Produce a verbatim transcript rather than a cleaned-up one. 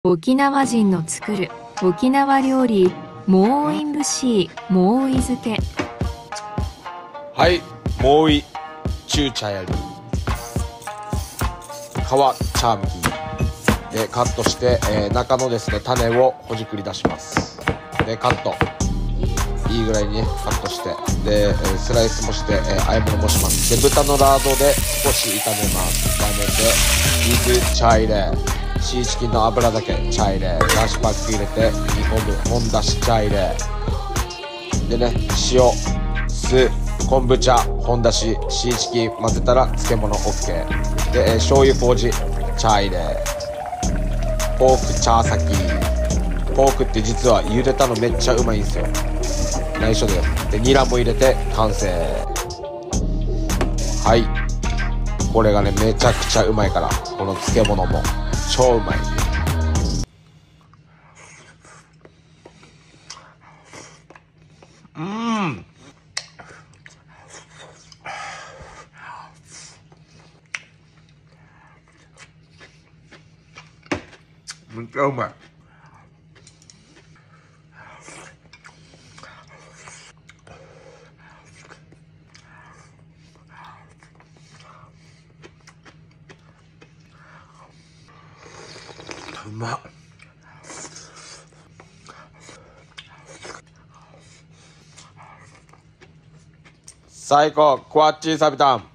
沖縄人の作る沖縄料理モーインブシーモーイ漬け。 はい、モーイチューチャヤリ皮チャームキーでカットして、えー、中のですね種をほじくり出します。でカットいいぐらいにねカットしてで、えー、スライスもして、えー、和え物もします。で豚のラードで少し炒めます。炒めて水茶入れシーチキンの油だけ茶入れだしパック入れて煮込む本だし茶入れでね塩酢昆布茶本だしシーチキン混ぜたら漬物 OK で、えー、醤油麹茶入れポークチャー先ポークって実は茹でたのめっちゃうまいんですよ。内緒だよ。でニラも入れて完成。はいこれがねめちゃくちゃうまいからこの漬物も超うまい。うん。めっちゃうまい。うまっ。最高クワッチーサビタン。